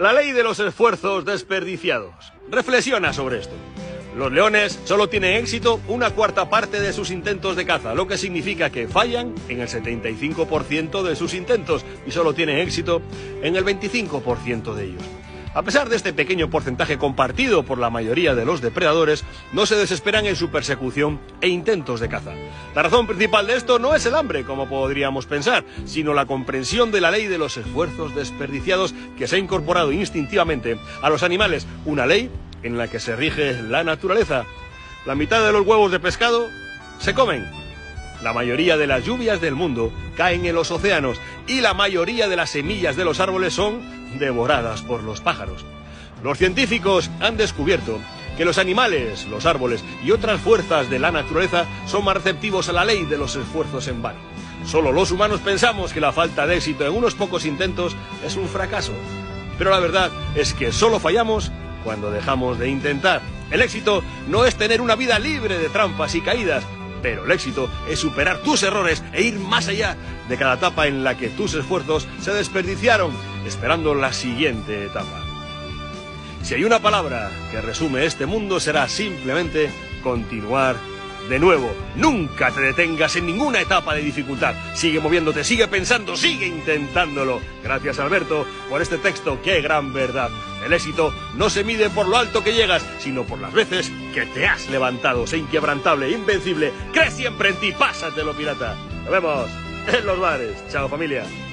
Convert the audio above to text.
La ley de los esfuerzos desperdiciados. Reflexiona sobre esto. Los leones solo tienen éxito una cuarta parte de sus intentos de caza, lo que significa que fallan en el 75% de sus intentos y solo tienen éxito en el 25% de ellos. A pesar de este pequeño porcentaje compartido por la mayoría de los depredadores, no se desesperan en su persecución e intentos de caza. La razón principal de esto no es el hambre, como podríamos pensar, sino la comprensión de la ley de los esfuerzos desperdiciados que se ha incorporado instintivamente a los animales, una ley en la que se rige la naturaleza. La mitad de los huevos de pescado se comen. La mayoría de las lluvias del mundo caen en los océanos y la mayoría de las semillas de los árboles son devoradas por los pájaros. Los científicos han descubierto que los animales, los árboles y otras fuerzas de la naturaleza son más receptivos a la ley de los esfuerzos en vano. Solo los humanos pensamos que la falta de éxito en unos pocos intentos es un fracaso. Pero la verdad es que solo fallamos cuando dejamos de intentar. El éxito no es tener una vida libre de trampas y caídas, pero el éxito es superar tus errores e ir más allá de cada etapa en la que tus esfuerzos se desperdiciaron, esperando la siguiente etapa. Si hay una palabra que resume este mundo, será simplemente continuar de nuevo. Nunca te detengas en ninguna etapa de dificultad. Sigue moviéndote, sigue pensando, sigue intentándolo. Gracias, Alberto, por este texto. ¡Qué gran verdad! El éxito no se mide por lo alto que llegas, sino por las veces que te has levantado. Sé inquebrantable, invencible. Cree siempre en ti. Pásatelo, pirata. Nos vemos en los bares. Chao, familia.